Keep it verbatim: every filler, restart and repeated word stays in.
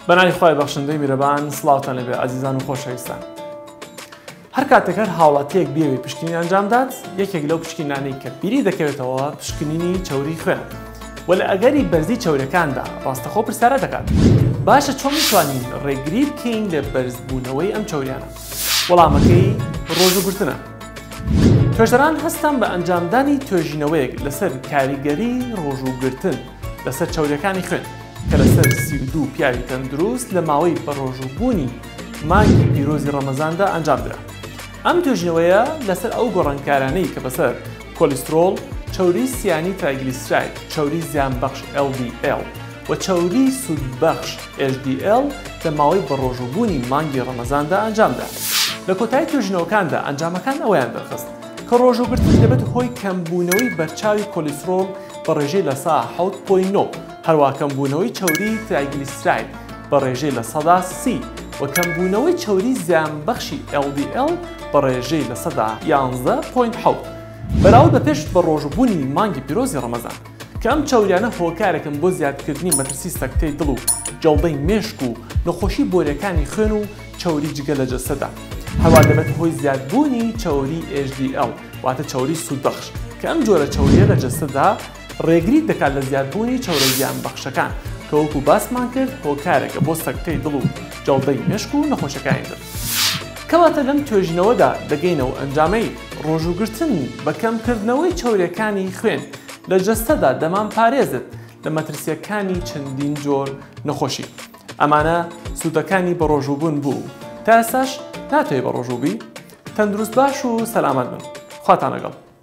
بەناوی خوای بەخشندەی میرەبان سڵاوتان لەبێ عەزیزان و خۆشەویستان. هەر کاتێک هەر هاوڵاتیەک بێوێ پشکنینی ئەنجامدات، یەکێک لەو پشکنینانەی کە بیری دەکەوێتەوە پشکنینی چەوری خوێنە. و لە ئەگەری بەرزی چەورەکاندا ڕاستەخۆ پرسیارە دەکات. باشە چۆن میتوانین ڕێگری بکەین لە بەرزبوونەوەی ئەم چەوریانە؟ وەڵامەکەی ڕۆژوگرتنە. توێژەران هەستان بە ئەنجامدانی توێژینەوەیەک لەسەر کاریگەری ڕۆژوگرتن لەسەر چەوریەکانی خوێن کە لەسەر سی و دوو پیاوی تەندروست لە ماوەی بەڕۆژوبوونی مانگی پیرۆزی ڕەمەزاندا ئەنجامدرا. ئەم توێژینەوەیە لەسەر ئەو گۆڕانکارانەی کە بەسەر کۆلیسترۆڵ، چەوری سیانی ترایگلیسراید، چەوری زیانبەخش ئێل دی ئێل و چەوری سوودبەخش ئێچ دی ئێل لە ماوەی بەڕۆژوبوونی مانگی ڕەمەزاندا ئەنجامدا. لە کۆتایی توێژینەوەکاندا ئەنجامەکان ئەوەیان دەرخست کە ڕۆژوگرتن دەبێت هۆی کەمبوونەوەی بەرچاوی کۆلیسترۆڵ بە ڕێژەی لە سەدا حەوت پۆینت نۆ، هەروە کەمبوونەوەی چەوری ترایگلیسراید بە ڕێژەی لە سەدا سی و کەمبوونەوەی چەوری زیانبەخشی ئێل دی ئێل بە ڕێژەی لە سەدا یانزدە پۆینت حەوت. بەراورد بە پێش بەڕۆژوبوونی مانگی پیرۆزی ڕەمەزان کە ئەم چەوریانە هۆکارێکن بۆ زیادکردنی مەترسی سەکتەی دڵ و جەڵدەی مێشک و نەخۆشی بۆریەکانی خوێن و چەوری جگە لە جەسەدا. هەروە دەبێت هۆی زیادبوونی چەوری ئێچ دی ئێل واتە چەوری سوودبەخش کە ئەم جۆرە چەوریە لە جەسەدا ڕێگری دەکات لە زیادبوونی چەورە زیانبەخشەکان کە وەکو باسمان کرد هۆکارێکە بۆ سەکتەی دڵ و جەڵدەی مێشک و نەخۆشەکانی دڵ. کەواتە لەم توێژینەوەدا دەگەینەوە ئەنجامەی ڕۆژوگرتن بە کەمکردنەوەی چەوریەکانی خوێن لە جەستەدا دەمان پارێزت لە مەترسیەکانی چەندین جۆر نەخۆشی. ئەمانە سوودەکانی بە ڕۆژوبوون بوو. تا ئێستاش ناتوێت بە ڕۆژوبی؟ تەندروست باش و سەلامەت بن. خواتان لەگەڵ.